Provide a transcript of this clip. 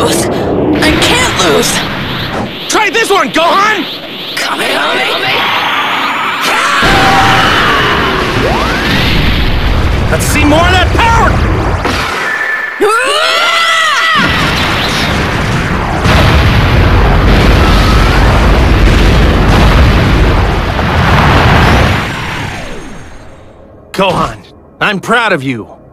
lose! I can't lose! Try this one, Gohan! Let's see more of that power! Gohan, I'm proud of you.